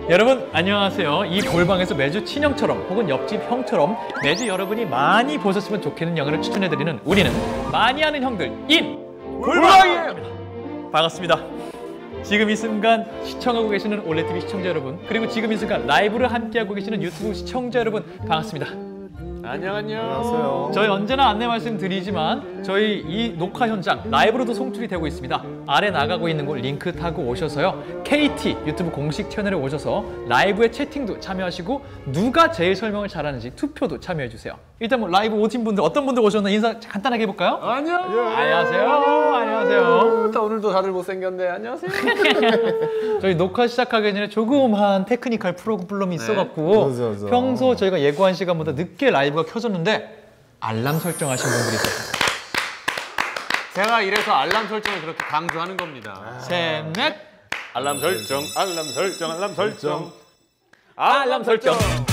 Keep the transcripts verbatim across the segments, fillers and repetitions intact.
여러분 안녕하세요. 이 골방에서 매주 친형처럼 혹은 옆집 형처럼 매주 여러분이 많이 보셨으면 좋겠는 영화를 추천해드리는 우리는 많이 아는 형들 인 골방이에요. 반갑습니다. 지금 이 순간 시청하고 계시는 올레티비 시청자 여러분, 그리고 지금 이 순간 라이브를 함께하고 계시는 유튜브 시청자 여러분 반갑습니다. 안녕 안녕. 안녕하세요. 저희 언제나 안내 말씀드리지만 저희 이 녹화 현장 라이브로도 송출이 되고 있습니다. 아래 나가고 있는 곳 링크 타고 오셔서요, 케이티 유튜브 공식 채널에 오셔서 라이브에 채팅도 참여하시고 누가 제일 설명을 잘하는지 투표도 참여해주세요. 일단 뭐 라이브 오신 분들 어떤 분들 오셨나 인사 간단하게 해볼까요? 안녕. 안녕하세요. 안녕하세요. 자, 오늘도 다들 못생겼네. 안녕하세요. 저희 녹화 시작하기 전에 조그마한 테크니컬 프로블럼이 있어갖고 맞아, 맞아. 평소 저희가 예고한 시간보다 늦게 라이브가 켜졌는데 알람 설정하신 분들이 있어요. 제가 이래서 알람 설정을 그렇게 강조하는 겁니다. 셋, 넷. 알람 설정, 알람 설정, 알람 설정, 알람 설정.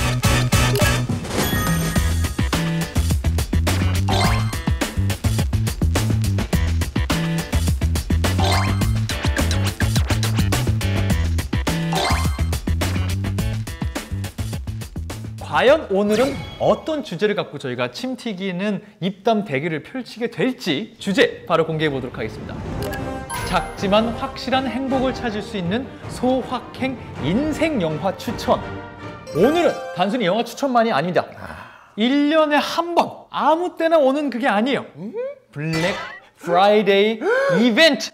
과연 오늘은 어떤 주제를 갖고 저희가 침 튀기는 입담 대결을 펼치게 될지 주제 바로 공개해 보도록 하겠습니다. 작지만 확실한 행복을 찾을 수 있는 소확행 인생 영화 추천. 오늘은 단순히 영화 추천만이 아니다. 일 년에 한 번 아무 때나 오는 그게 아니에요. 블랙 프라이데이 이벤트.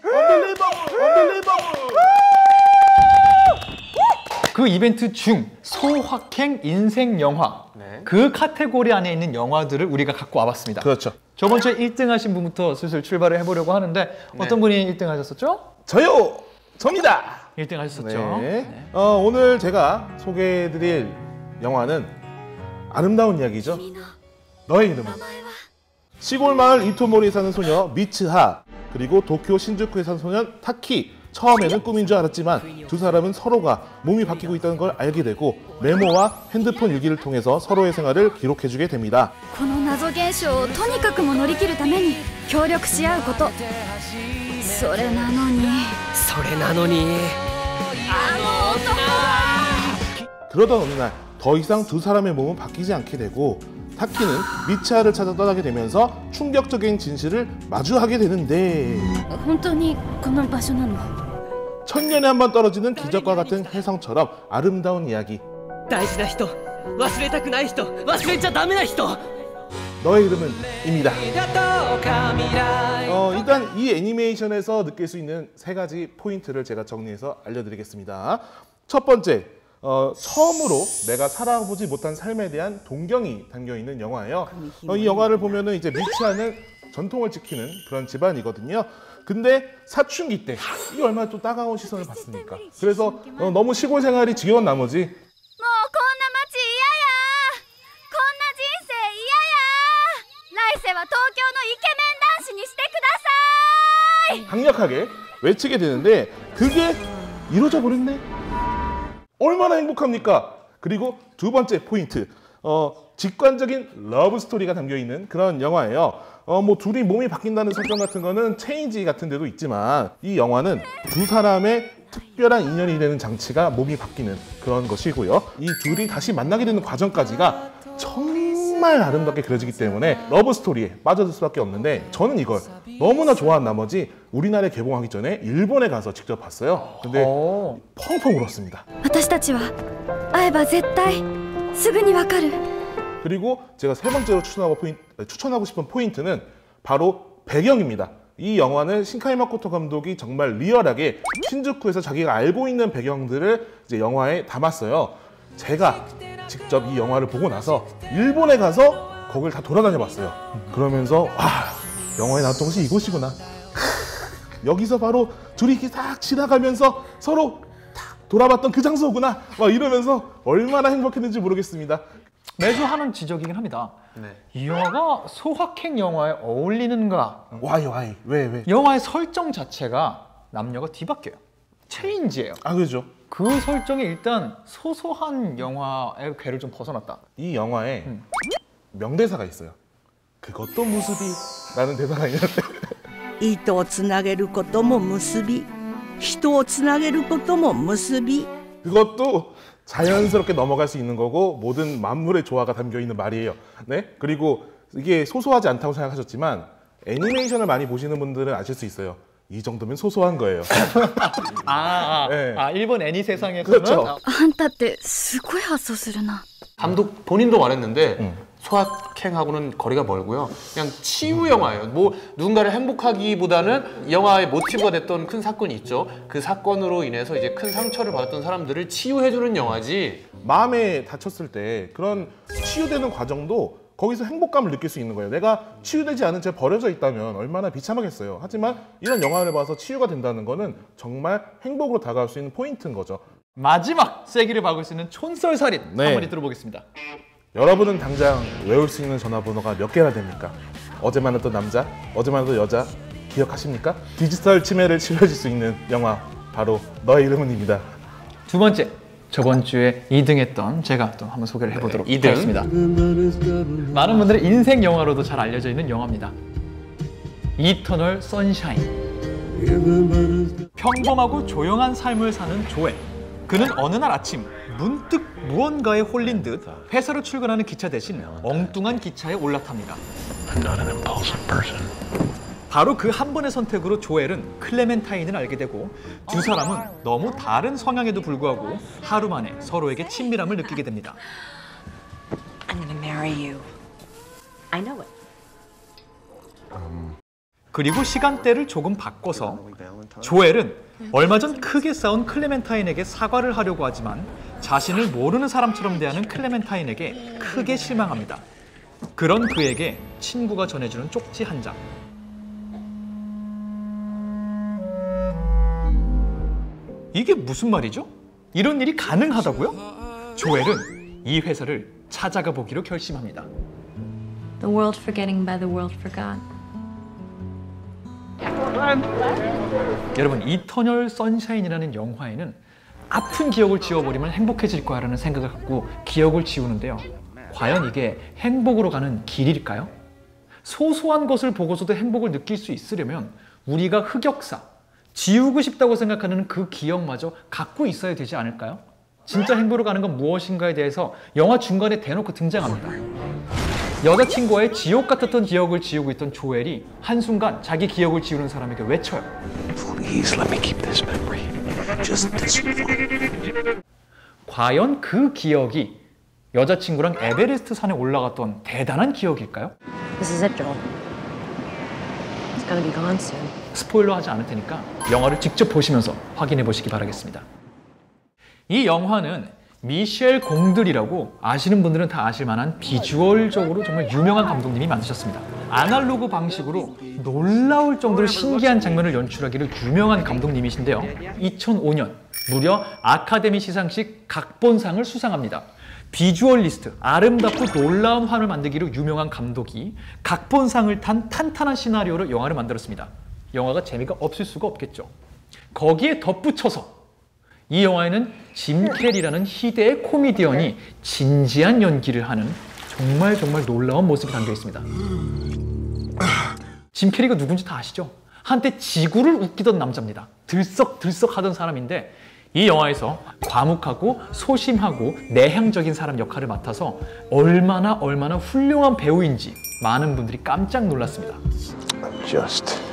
그 이벤트 중 소확행 인생 영화, 네. 그 카테고리 안에 있는 영화들을 우리가 갖고 와봤습니다. 그렇죠. 저번 주에 일 등 하신 분부터 슬슬 출발을 해보려고 하는데 어떤 분이 일 등 하셨었죠? 저요! 접니다! 일 등 하셨었죠? 네. 네. 어, 오늘 제가 소개해드릴 영화는 아름다운 이야기죠. 너의 이름은. 시골 마을 이토모리에 사는 소녀 미츠하, 그리고 도쿄 신주쿠에 사는 소년 타키. 처음에는 꿈인 줄 알았지만 두 사람은 서로가 몸이 바뀌고 있다는 걸 알게 되고 메모와 핸드폰 일기를 통해서 서로의 생활을 기록해주게 됩니다. この謎現象をとにかくも乗り切るために協力し合うこと。それなのにそれなのにあの男は 그러던 어느 날 더 이상 두 사람의 몸은 바뀌지 않게 되고 타키는 미츠하를 찾아 떠나게 되면서 충격적인 진실을 마주하게 되는데 本当にこの場所なの？ 천년에 한 번 떨어지는 기적과 같은 혜성처럼 아름다운 이야기. 大事な人忘れたくない人忘れちゃダメな人 너의 이름은 입니다. 어, 일단 이 애니메이션에서 느낄 수 있는 세 가지 포인트를 제가 정리해서 알려드리겠습니다. 첫 번째, 어, 처음으로 내가 살아보지 못한 삶에 대한 동경이 담겨있는 영화예요. 어, 이 영화를 보면은 이제 미츠하는 전통을 지키는 그런 집안이거든요. 근데 사춘기 때 이 얼마나 또 따가운 시선을 받습니까? 그래서 어, 너무 시골 생활이 지겨운 나머지 もうこんな街嫌や。こんな人生嫌や。来世は東京のイケメン男子にしてください。 강력하게 외치게 되는데 그게 이루어져 버렸네. 얼마나 행복합니까? 그리고 두 번째 포인트, 어, 직관적인 러브 스토리가 담겨있는 그런 영화예요. 어, 뭐 둘이 몸이 바뀐다는 설정 같은 거는 체인지 같은 데도 있지만 이 영화는 두 사람의 특별한 인연이 되는 장치가 몸이 바뀌는 그런 것이고요. 이 둘이 다시 만나게 되는 과정까지가 정말 아름답게 그려지기 때문에 러브 스토리에 빠져들 수밖에 없는데 저는 이걸 너무나 좋아한 나머지 우리나라에 개봉하기 전에 일본에 가서 직접 봤어요. 근데 오. 펑펑 울었습니다. 私たちは会えば絶対すぐにわかる。 그리고 제가 세 번째로 추천하고, 포인트, 추천하고 싶은 포인트는 바로 배경입니다. 이 영화는 신카이 마코토 감독이 정말 리얼하게 신주쿠에서 자기가 알고 있는 배경들을 이제 영화에 담았어요. 제가 직접 이 영화를 보고 나서 일본에 가서 거길 다 돌아다녀 봤어요. 그러면서 와, 영화에 나왔던 곳이 이곳이구나. 여기서 바로 둘이 이렇게 딱 지나가면서 서로 탁 돌아봤던 그 장소구나. 막 이러면서 얼마나 행복했는지 모르겠습니다. 매주 하는 지적이긴 합니다. 네. 이 영화가 소확행 영화에 어울리는가? 와이 와이 왜 왜? 영화의 설정 자체가 남녀가 뒤바뀌어요. 체인지예요. 아 그죠. 그 설정이 일단 소소한 영화의 궤를 좀 벗어났다. 이 영화에 음. 명대사가 있어요. 그것도 무수비 라는 대사가 있는데 糸をつなげることも結び、人をつなげることも結び。 그것도 자연스럽게 넘어갈 수 있는 거고 모든 만물의 조화가 담겨 있는 말이에요. 네? 그리고 이게 소소하지 않다고 생각하셨지만 애니메이션을 많이 보시는 분들은 아실 수 있어요. 이 정도면 소소한 거예요. 아, 아, 네. 아 일본 애니 세상에서는 그렇죠. あんたってすごい発想するな 감독 본인도 말했는데 음. 소확행하고는 거리가 멀고요. 그냥 치유 영화예요. 뭐 누군가를 행복하기보다는 이 영화의 모티브가 됐던 큰 사건이 있죠. 그 사건으로 인해서 이제 큰 상처를 받았던 사람들을 치유해주는 영화지. 마음에 다쳤을 때 그런 치유되는 과정도 거기서 행복감을 느낄 수 있는 거예요. 내가 치유되지 않은 채 버려져 있다면 얼마나 비참하겠어요. 하지만 이런 영화를 봐서 치유가 된다는 거는 정말 행복으로 다가올 수 있는 포인트인 거죠. 마지막 세기를 박을 수 있는 촌썰살인 네. 한마디 들어보겠습니다. 여러분은 당장 외울 수 있는 전화번호가 몇 개나 됩니까? 어제 만났던 남자, 어제 만났던 여자 기억하십니까? 디지털 치매를 치료해줄 수 있는 영화 바로 너의 이름은입니다. 두 번째, 저번 주에 이 등 했던 제가 또 한번 소개를 해보도록 네, 이 등. 하겠습니다. 많은 분들의 인생 영화로도 잘 알려져 있는 영화입니다. 이터널 선샤인. 평범하고 조용한 삶을 사는 조엘. 그는 어느 날 아침 문득 무언가에 홀린 듯 회사로 출근하는 기차 대신 엉뚱한 기차에 올라탑니다. 바로 그 한 번의 선택으로 조엘은 클레멘타인을 알게 되고 두 사람은 너무 다른 성향에도 불구하고 하루 만에 서로에게 친밀함을 느끼게 됩니다. I'm gonna marry you. I know it. 그리고 시간대를 조금 바꿔서 조엘은 얼마 전 크게 싸운 클레멘타인에게 사과를 하려고 하지만 자신을 모르는 사람처럼 대하는 클레멘타인에게 크게 실망합니다. 그런 그에게 친구가 전해주는 쪽지 한 장. 이게 무슨 말이죠? 이런 일이 가능하다고요? 조엘은 이 회사를 찾아가 보기로 결심합니다. The world forgetting by the world forgot. 여러분, 이터널 선샤인이라는 영화에는 아픈 기억을 지워버리면 행복해질 거야라는 생각을 갖고 기억을 지우는데요. 과연 이게 행복으로 가는 길일까요? 소소한 것을 보고서도 행복을 느낄 수 있으려면 우리가 흑역사, 지우고 싶다고 생각하는 그 기억마저 갖고 있어야 되지 않을까요? 진짜 행복으로 가는 건 무엇인가에 대해서 영화 중간에 대놓고 등장합니다. 여자친구와의 지옥 같았던 기억을 지우고 있던 조엘이 한순간 자기 기억을 지우는 사람에게 외쳐요. Please let me keep this memory. Just this one. 과연 그 기억이 여자친구랑 에베레스트 산에 올라갔던 대단한 기억일까요? This is it, Joel. It's gonna be gone soon. 스포일러 하지 않을 테니까 영화를 직접 보시면서 확인해 보시기 바라겠습니다. 이 영화는 미셸 공들이라고 아시는 분들은 다 아실 만한 비주얼적으로 정말 유명한 감독님이 만드셨습니다. 아날로그 방식으로 놀라울 정도로 신기한 장면을 연출하기로 유명한 감독님이신데요. 이천오 년 무려 아카데미 시상식 각본상을 수상합니다. 비주얼리스트, 아름답고 놀라운 화면을 만들기로 유명한 감독이 각본상을 탄 탄탄한 시나리오로 영화를 만들었습니다. 영화가 재미가 없을 수가 없겠죠. 거기에 덧붙여서 이 영화에는 짐 캐리라는 희대의 코미디언이 진지한 연기를 하는 정말 정말 놀라운 모습이 담겨 있습니다. 짐 캐리가 누군지 다 아시죠? 한때 지구를 웃기던 남자입니다. 들썩들썩 하던 사람인데 이 영화에서 과묵하고 소심하고 내향적인 사람 역할을 맡아서 얼마나 얼마나 훌륭한 배우인지 많은 분들이 깜짝 놀랐습니다. Just.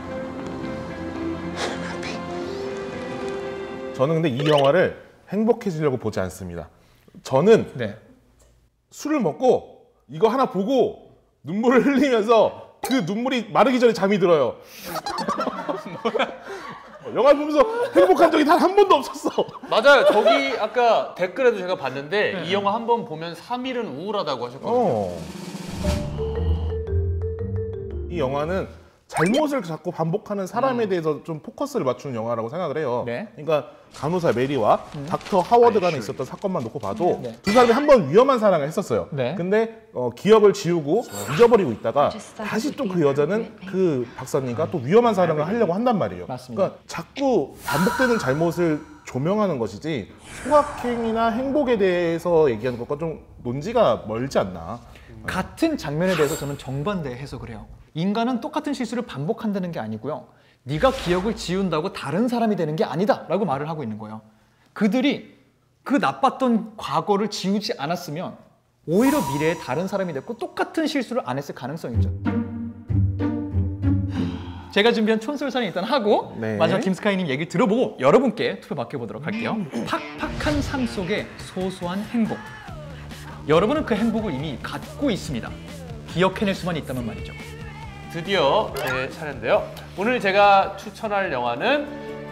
저는 근데 이 영화를 행복해지려고 보지 않습니다. 저는 네. 술을 먹고 이거 하나 보고 눈물을 흘리면서 그 눈물이 마르기 전에 잠이 들어요. 영화 보면서 행복한 적이 단 한 번도 없었어. 맞아요. 저기 아까 댓글에도 제가 봤는데 네. 이 영화 한 번 보면 삼 일은 우울하다고 하셨거든요. 어. 이 영화는 잘못을 자꾸 반복하는 사람에 음. 대해서 좀 포커스를 맞추는 영화라고 생각을 해요. 네. 그러니까 간호사 메리와 음. 닥터 하워드 간에 있었던 사건만 놓고 봐도 네. 두 사람이 한 번 위험한 사랑을 했었어요. 네. 근데 어, 기억을 지우고 잊어버리고 있다가 다시 또 그 여자는 그 박사님과 또 위험한 사랑을 하려고 한단 말이에요. 맞습니다. 그러니까 자꾸 반복되는 잘못을 조명하는 것이지 소확행이나 행복에 대해서 얘기하는 것과 좀 논지가 멀지 않나. 같은 장면에 대해서 저는 정반대 해석을 해요. 인간은 똑같은 실수를 반복한다는 게 아니고요. 네가 기억을 지운다고 다른 사람이 되는 게 아니다 라고 말을 하고 있는 거예요. 그들이 그 나빴던 과거를 지우지 않았으면 오히려 미래에 다른 사람이 됐고 똑같은 실수를 안 했을 가능성이 있죠. 제가 준비한 촌솔살인 일단 하고 네. 마지막 김스카이님 얘기 들어보고 여러분께 투표 맡겨보도록 할게요. 팍팍한 삶 속의 소소한 행복. 여러분은 그 행복을 이미 갖고 있습니다. 기억해낼 수만 있다면 말이죠. 드디어 제 차례인데요. 오늘 제가 추천할 영화는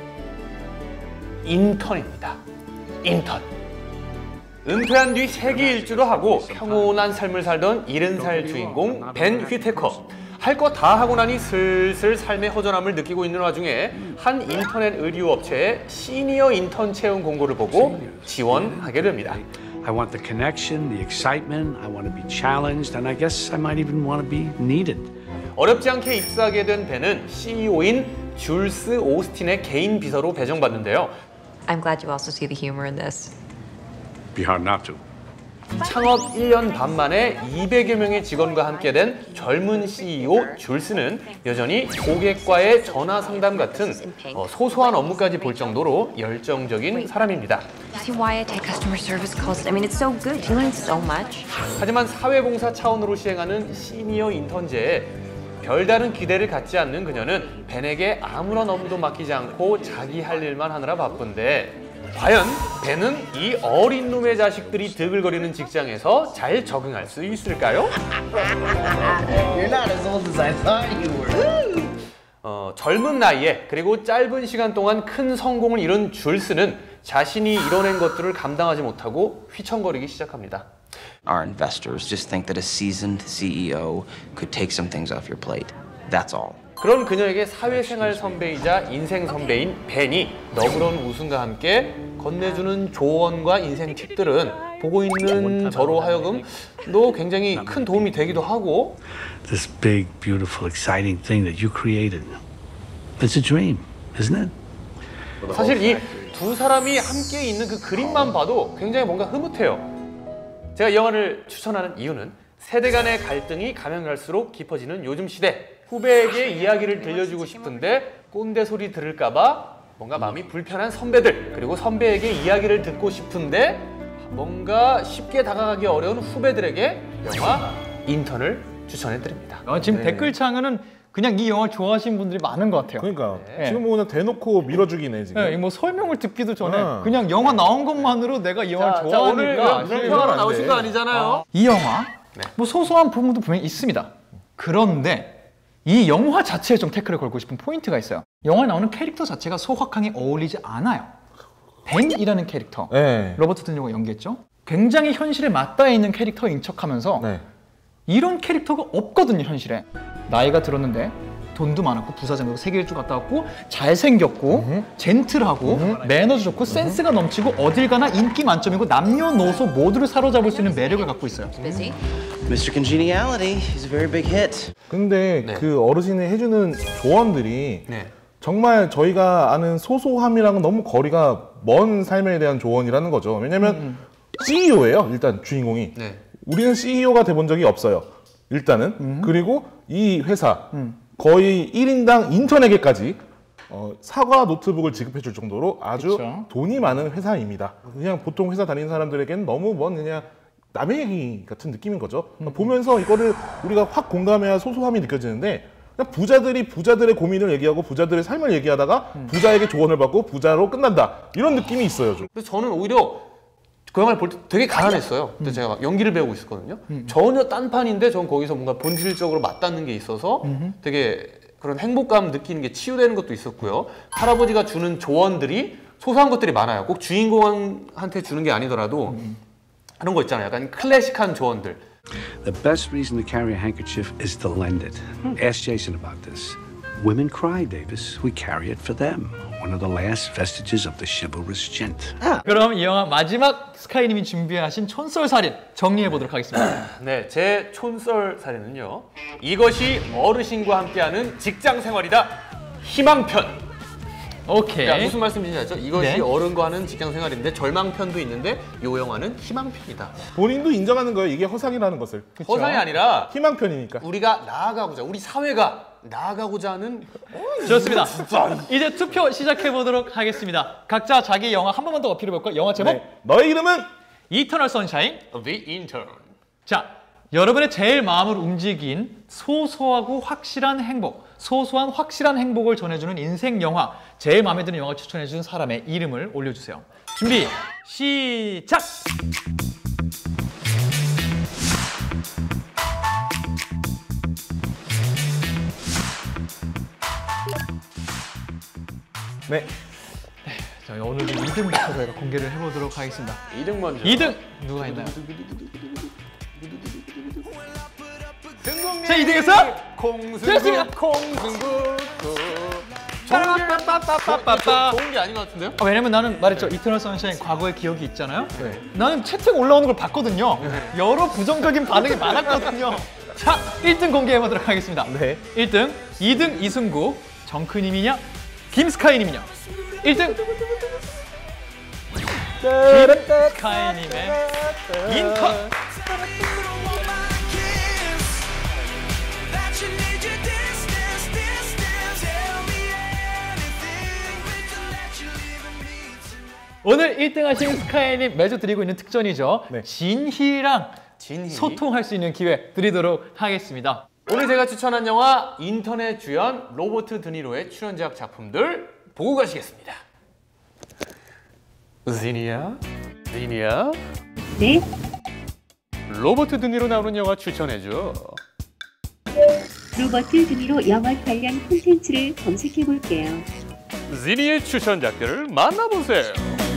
인턴입니다. 인턴. 은퇴한 뒤 세계 일주로 하고 평온한 삶을 살던 일흔 살 주인공 벤 휘테커. 할 거 다 하고 나니 슬슬 삶의 허전함을 느끼고 있는 와중에 한 인터넷 의류 업체에 시니어 인턴 채용 공고를 보고 지원하게 됩니다. I want the connection, the excitement, I want to be challenged, and I guess I might even want to be needed. 어렵지 않게 입사하게 된 벤은 씨이오인 줄스 오스틴의 개인 비서로 배정받는데요. I'm glad you also see the humor in this. Be hard not to. 창업 일 년 반 만에 이백여 명의 직원과 함께 된 젊은 씨이오 줄스는 여전히 고객과의 전화 상담 같은 어, 소소한 업무까지 볼 정도로 열정적인 사람입니다. You see why I take customer service calls? I mean, it's so good. You learn so much. 하지만 사회봉사 차원으로 시행하는 시니어 인턴제에 별다른 기대를 갖지 않는 그녀는 벤에게 아무런 업무도 맡기지 않고 자기 할 일만 하느라 바쁜데 과연 벤은 이 어린 놈의 자식들이 드글거리는 직장에서 잘 적응할 수 있을까요? 어, 젊은 나이에 그리고 짧은 시간 동안 큰 성공을 이룬 줄스는 자신이 이뤄낸 것들을 감당하지 못하고 휘청거리기 시작합니다. Our investors just think that a seasoned 씨이오 could take some things off your plate. That's all. 그런 그녀에게 사회생활 선배이자 인생 선배인 벤이 너그러운 웃음과 함께 건네주는 조언과 인생 팁들은 보고 있는 저로 하여금 또 굉장히 큰 도움이 되기도 하고 This big, beautiful, exciting thing that you created. It's a dream, isn't it? 사실 이 두 사람이 함께 있는 그 그림만 봐도 굉장히 뭔가 흐뭇해요. 제가 이 영화를 추천하는 이유는 세대 간의 갈등이 가면 갈수록 깊어지는 요즘 시대 후배에게 이야기를 들려주고 싶은데 꼰대 소리 들을까봐 뭔가 마음이 불편한 선배들 그리고 선배에게 이야기를 듣고 싶은데 뭔가 쉽게 다가가기 어려운 후배들에게 영화 인턴을 추천해드립니다. 어, 지금 네. 댓글창에는 그냥 이 영화 좋아하시는 분들이 많은 것 같아요. 그러니까 네. 지금 뭐 그냥 대놓고 밀어주기네 지금. 네, 뭐 설명을 듣기도 전에 어. 그냥 영화 나온 것만으로 내가 이 영화를 자, 자, 오늘 좋아하니까 무슨 아시는 평으로 건 나오신 안 거 돼. 아니잖아요. 이 영화 네. 뭐 소소한 부분도 분명히 있습니다. 그런데 이 영화 자체에 좀 태클을 걸고 싶은 포인트가 있어요. 영화에 나오는 캐릭터 자체가 소확하게 어울리지 않아요. 벤이라는 캐릭터, 네. 로버트 드니로가 연기했죠. 굉장히 현실에 맞닿아 있는 캐릭터인 척하면서 네. 이런 캐릭터가 없거든요, 현실에. 나이가 들었는데 돈도 많았고 부사장도 세계 일주 갔다 왔고 잘생겼고 음흠. 젠틀하고 음흠. 매너도 좋고 음흠. 센스가 넘치고 어딜 가나 인기 만점이고 남녀노소 모두를 사로잡을 수 있는 매력을 갖고 있어요. Busy? 미스터 Congeniality is a very big hit. 근데 네. 그 어르신이 해주는 조언들이 네. 정말 저희가 아는 소소함이랑은 너무 거리가 먼 삶에 대한 조언이라는 거죠. 왜냐면 음. 씨이오예요. 일단 주인공이. 네. 우리는 씨이오가 돼본 적이 없어요. 일단은. 음. 그리고 이 회사 음. 거의 일 인당 인턴에게까지 어, 사과 노트북을 지급해 줄 정도로 아주 그쵸. 돈이 많은 회사입니다. 그냥 보통 회사 다니는 사람들에게는 너무 먼 그냥 남의 얘기 같은 느낌인 거죠. 음. 보면서 이거를 우리가 확 공감해야 소소함이 느껴지는데 그냥 부자들이 부자들의 고민을 얘기하고 부자들의 삶을 얘기하다가 음. 부자에게 조언을 받고 부자로 끝난다. 이런 느낌이 있어요. 좀. 그래서 저는 오히려 그 영화를 볼 때 되게 가난했어요. 그때 제가 막 연기를 배우고 있었거든요. 전혀 딴판인데 전 거기서 뭔가 본질적으로 맞닿는 게 있어서 되게 그런 행복감 느끼는 게 치유되는 것도 있었고요. 할아버지가 주는 조언들이 소소한 것들이 많아요. 꼭 주인공한테 주는 게 아니더라도 그런 거 있잖아요. 약간 클래식한 조언들. The best reason to carry a handkerchief is to lend it. Ask Jason about this. Women cry, Davis. We carry it for them. One of the last vestiges of the chivalrous gent. 그럼 이 영화 마지막 스카이님이 준비하신 촌썰살인 정리해 보도록 하겠습니다. 네, 제 촌썰 사례는요. 이것이 어르신과 함께하는 직장 생활이다. 희망편. 오케이. 그러니까 무슨 말씀인지 알죠? 이것이 네. 어른과 하는 직장 생활인데 절망편도 있는데 요 영화는 희망편이다. 본인도 인정하는 거예요. 이게 허상이라는 것을. 허상이 아니라 희망편이니까. 우리가 나아가고자, 우리 사회가 나아가고자 하는. 좋습니다. 이제 투표 시작해 보도록 하겠습니다. 각자 자기 영화 한 번만 더 어필해 볼까요? 영화 제목? 네. 너의 이름은 이터널 선샤인. The Intern. 자, 여러분의 제일 마음을 움직인 소소하고 확실한 행복, 소소한 확실한 행복을 전해주는 인생 영화, 제일 마음에 드는 영화 추천해주는 사람의 이름을 올려주세요. 준비, 시작! 네. 자, 오늘은 이 등부터 저희가 공개를 해보도록 하겠습니다. 이 등 먼저. 이 등 누가 있나요? 자, 이 등에서 콩승국 콩승국 빠빠빠빠빠빠. 좋은 게 아닌 것 같은데요? 아, 왜냐면 나는 말했죠. 이터널 선샤인 과거의 기억이 있잖아요. 네. 나는 채팅 올라오는 걸 봤거든요. 네. 여러 부정적인 반응이 많았거든요. 자, 일 등 공개해보도록 하겠습니다. 네. 일 등, 이 등 이승국, 정크님이냐, 김스카이님이냐. 일 등 김스카이님의 인턴. 오늘 일 등 하신 스카이님 매주 드리고 있는 특전이죠. 네. 진희랑 진희. 소통할 수 있는 기회 드리도록 하겠습니다. 오늘 제가 추천한 영화 인턴의 주연 로버트 드니로의 출연작 작품들 보고 가시겠습니다. 지니야? 지니야? 네? 로버트 드니로 나오는 영화 추천해줘. 로버트 드니로 영화 관련 콘텐츠를 검색해볼게요. 지니의 추천작들을 만나보세요.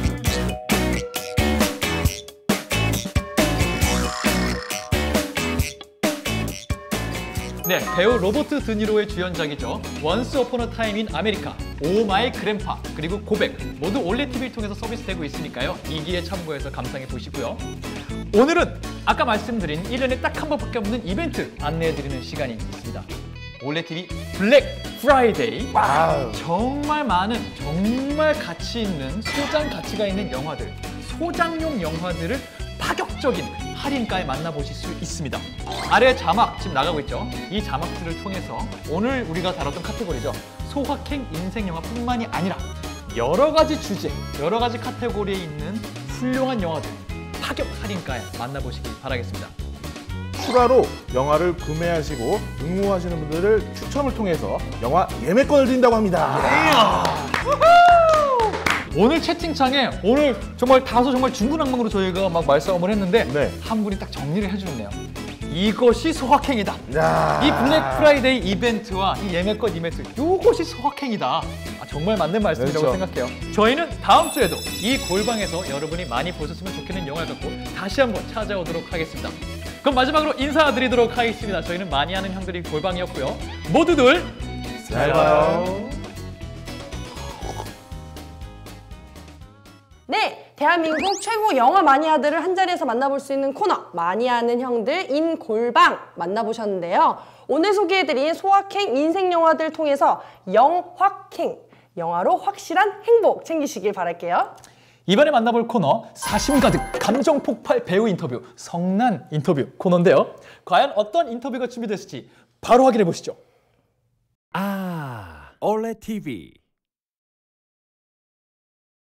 네, 배우 로버트 드니로의 주연작이죠. 원스 어폰 어 타임 인 아메리카, 오 마이 그랜파, 그리고 고백 모두 올레 티비를 통해서 서비스되고 있으니까요. 이 기회에 참고해서 감상해 보시고요. 오늘은 아까 말씀드린 일 년에 딱 한 번밖에 없는 이벤트 안내해드리는 시간이 있습니다. 올레 티비 블랙 프라이데이. 와우. 정말 많은, 정말 가치 있는, 소장 가치가 있는 영화들, 소장용 영화들을 파격적인 할인가에 만나보실 수 있습니다. 아래 자막 지금 나가고 있죠. 이 자막들을 통해서 오늘 우리가 다뤘던 카테고리죠. 소확행 인생 영화뿐만이 아니라 여러 가지 주제, 여러 가지 카테고리에 있는 훌륭한 영화들 파격 할인가에 만나보시길 바라겠습니다. 추가로 영화를 구매하시고 응모하시는 분들을 추첨을 통해서 영화 예매권을 드린다고 합니다. 오늘 채팅창에 오늘 정말 다소 정말 중구난방으로 저희가 막 말싸움을 했는데 네. 한 분이 딱 정리를 해주셨네요. 이것이 소확행이다. 야. 이 블랙 프라이데이 이벤트와 이 예매권 이벤트, 이것이 소확행이다. 아, 정말 맞는 말씀이라고 그렇죠. 생각해요. 저희는 다음 주에도 이 골방에서 여러분이 많이 보셨으면 좋겠는 영화를 갖고 다시 한번 찾아오도록 하겠습니다. 그럼 마지막으로 인사드리도록 하겠습니다. 저희는 많이 하는 형들이 골방이었고요. 모두들 잘 봐요. 네, 대한민국 최고 영화 마니아들을 한자리에서 만나볼 수 있는 코너 마니아는 형들 인골방 만나보셨는데요. 오늘 소개해드린 소확행 인생 영화들 통해서 영확행, 영화로 확실한 행복 챙기시길 바랄게요. 이번에 만나볼 코너 사심 가득 감정 폭발 배우 인터뷰 성난 인터뷰 코너인데요. 과연 어떤 인터뷰가 준비됐을지 바로 확인해 보시죠. 아, 올레 티비